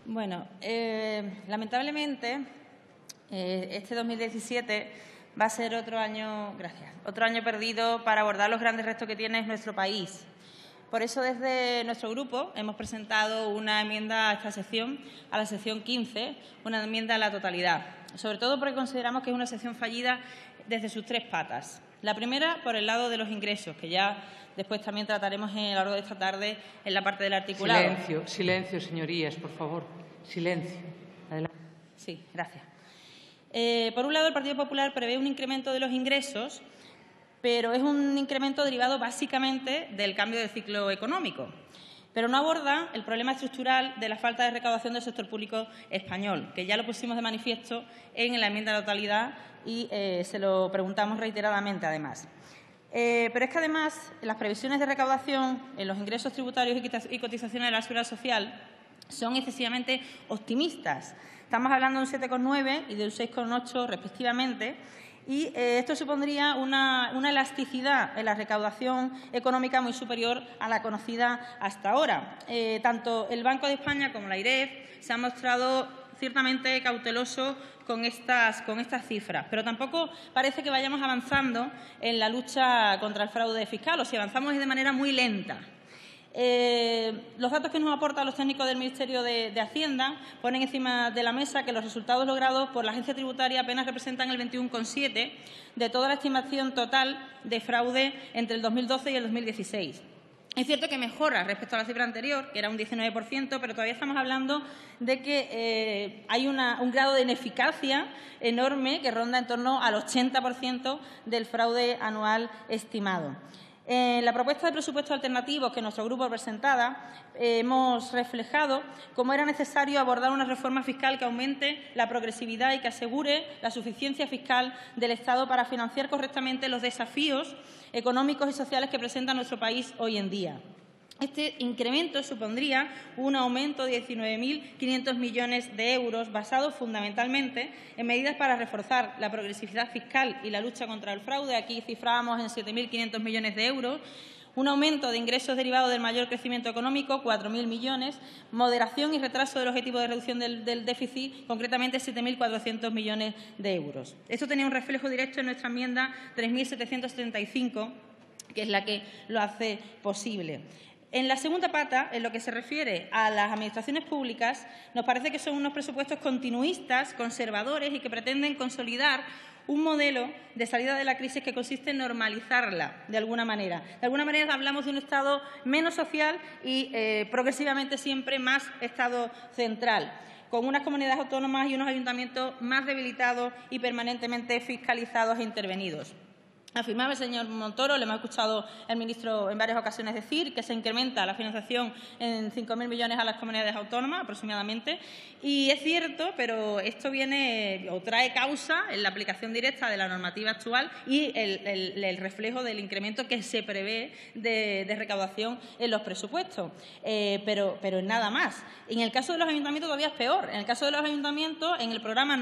Bueno, lamentablemente, este 2017 va a ser otro año perdido para abordar los grandes retos que tiene nuestro país. Por eso, desde nuestro grupo hemos presentado una enmienda a esta sección, a la sección 15, una enmienda a la totalidad, sobre todo porque consideramos que es una sección fallida desde sus tres patas. La primera, por el lado de los ingresos, que ya después también trataremos a lo largo de esta tarde en la parte del articulado. Silencio, silencio, señorías, por favor. Silencio. Adelante. Sí, gracias. Por un lado, el Partido Popular prevé un incremento de los ingresos, pero es un incremento derivado básicamente del cambio de ciclo económico. Pero no aborda el problema estructural de la falta de recaudación del sector público español, que ya lo pusimos de manifiesto en la enmienda a la totalidad y se lo preguntamos reiteradamente, además. Pero es que, además, las previsiones de recaudación en los ingresos tributarios y cotizaciones de la Seguridad Social son excesivamente optimistas. Estamos hablando de un 7,9 y de un 6,8 respectivamente, y esto supondría una elasticidad en la recaudación económica muy superior a la conocida hasta ahora. Tanto el Banco de España como la AIREF se han mostrado ciertamente cautelosos con estas cifras, pero tampoco parece que vayamos avanzando en la lucha contra el fraude fiscal, o si avanzamos es de manera muy lenta. Los datos que nos aportan los técnicos del Ministerio de Hacienda ponen encima de la mesa que los resultados logrados por la agencia tributaria apenas representan el 21,7% de toda la estimación total de fraude entre el 2012 y el 2016. Es cierto que mejora respecto a la cifra anterior, que era un 19%, pero todavía estamos hablando de que hay un grado de ineficacia enorme que ronda en torno al 80% del fraude anual estimado. En la propuesta de presupuestos alternativos que nuestro grupo presentaba, hemos reflejado cómo era necesario abordar una reforma fiscal que aumente la progresividad y que asegure la suficiencia fiscal del Estado para financiar correctamente los desafíos económicos y sociales que presenta nuestro país hoy en día. Este incremento supondría un aumento de 19.500 millones de euros, basado fundamentalmente en medidas para reforzar la progresividad fiscal y la lucha contra el fraude. Aquí cifrábamos en 7.500 millones de euros. Un aumento de ingresos derivados del mayor crecimiento económico, 4.000 millones, moderación y retraso del objetivo de reducción del déficit, concretamente 7.400 millones de euros. Esto tenía un reflejo directo en nuestra enmienda 3.775, que es la que lo hace posible. En la segunda pata, en lo que se refiere a las administraciones públicas, nos parece que son unos presupuestos continuistas, conservadores y que pretenden consolidar un modelo de salida de la crisis que consiste en normalizarla de alguna manera. De alguna manera hablamos de un Estado menos social y progresivamente siempre más Estado central, con unas comunidades autónomas y unos ayuntamientos más debilitados y permanentemente fiscalizados e intervenidos. Afirmaba el señor Montoro, le hemos escuchado al ministro en varias ocasiones decir que se incrementa la financiación en 5.000 millones a las comunidades autónomas aproximadamente. Y es cierto, pero esto viene o trae causa en la aplicación directa de la normativa actual y el reflejo del incremento que se prevé de recaudación en los presupuestos. Pero en nada más. En el caso de los ayuntamientos todavía es peor. En el caso de los ayuntamientos, en el programa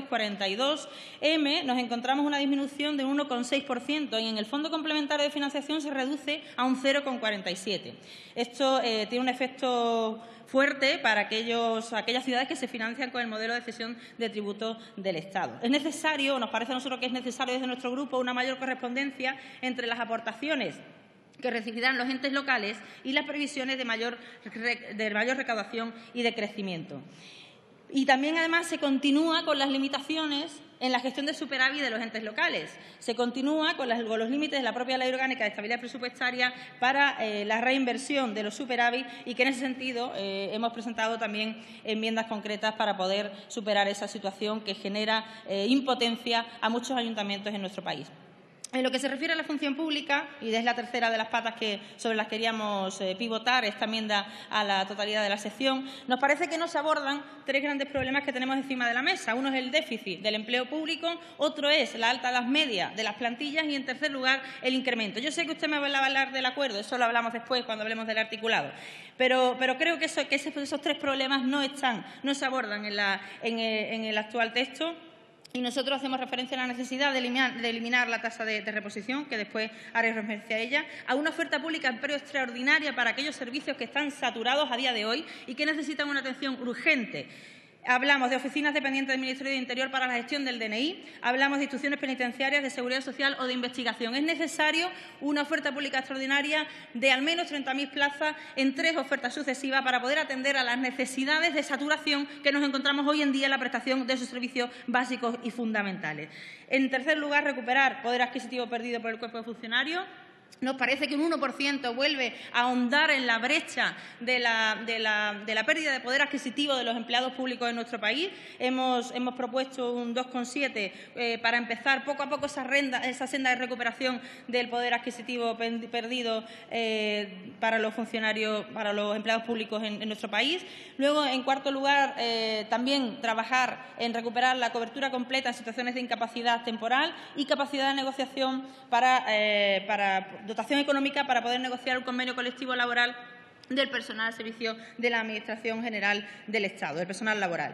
942M nos encontramos una disminución de un 1,6%. Y en el Fondo Complementario de Financiación se reduce a un 0,47%. Esto tiene un efecto fuerte para aquellas ciudades que se financian con el modelo de cesión de tributos del Estado. Es necesario, nos parece a nosotros que es necesario desde nuestro grupo, una mayor correspondencia entre las aportaciones que recibirán los entes locales y las previsiones de mayor recaudación y de crecimiento. Y también, además, se continúa con las limitaciones en la gestión de superávit de los entes locales. Se continúa con los límites de la propia Ley Orgánica de Estabilidad Presupuestaria para la reinversión de los superávit y que, en ese sentido, hemos presentado también enmiendas concretas para poder superar esa situación que genera impotencia a muchos ayuntamientos en nuestro país. En lo que se refiere a la función pública, y es la tercera de las patas sobre las que queríamos pivotar esta enmienda a la totalidad de la sección, nos parece que no se abordan tres grandes problemas que tenemos encima de la mesa. Uno es el déficit del empleo público, otro es la alta edad media de las plantillas y, en tercer lugar, el incremento. Yo sé que usted me va a hablar del acuerdo, eso lo hablamos después cuando hablemos del articulado, pero creo que esos tres problemas no se abordan en el actual texto. Y nosotros hacemos referencia a la necesidad de eliminar la tasa de reposición, que después haré referencia a ella, a una oferta pública de empleo extraordinaria para aquellos servicios que están saturados a día de hoy y que necesitan una atención urgente. Hablamos de oficinas dependientes del Ministerio de Interior para la gestión del DNI, hablamos de instituciones penitenciarias, de seguridad social o de investigación. Es necesario una oferta pública extraordinaria de al menos 30.000 plazas en 3 ofertas sucesivas para poder atender a las necesidades de saturación que nos encontramos hoy en día en la prestación de esos servicios básicos y fundamentales. En tercer lugar, recuperar poder adquisitivo perdido por el cuerpo de funcionarios. Nos parece que un 1% vuelve a ahondar en la brecha de la pérdida de poder adquisitivo de los empleados públicos en nuestro país. Hemos propuesto un 2,7 para empezar poco a poco esa senda de recuperación del poder adquisitivo perdido para los funcionarios, para los empleados públicos en nuestro país. Luego, en cuarto lugar, también trabajar en recuperar la cobertura completa en situaciones de incapacidad temporal y capacidad de negociación para dotación económica para poder negociar un convenio colectivo laboral del personal al servicio de la Administración General del Estado, del personal laboral.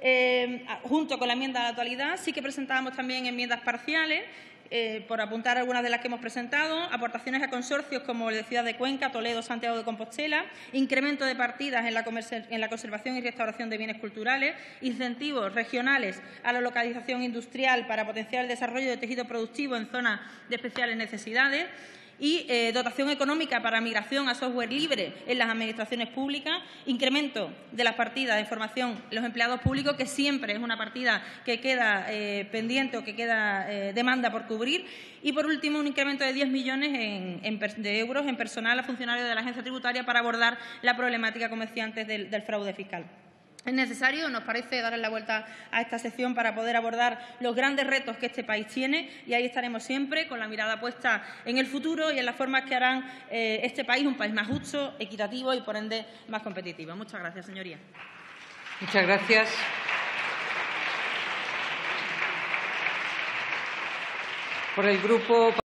Junto con la enmienda a la totalidad, sí que presentábamos también enmiendas parciales, por apuntar algunas de las que hemos presentado, aportaciones a consorcios como el de Ciudad de Cuenca, Toledo, Santiago de Compostela, incremento de partidas en la conservación y restauración de bienes culturales, incentivos regionales a la localización industrial para potenciar el desarrollo de tejido productivo en zonas de especiales necesidades, y dotación económica para migración a software libre en las administraciones públicas, incremento de las partidas de formación en los empleados públicos, que siempre es una partida que queda pendiente o que queda demanda por cubrir, y, por último, un incremento de 10 millones de euros en personal a funcionarios de la Agencia Tributaria para abordar la problemática comerciantes del fraude fiscal. Es necesario, nos parece, darle la vuelta a esta sección para poder abordar los grandes retos que este país tiene, y ahí estaremos siempre con la mirada puesta en el futuro y en las formas que harán este país un país más justo, equitativo y, por ende, más competitivo. Muchas gracias, señoría. Muchas gracias. Por el Grupo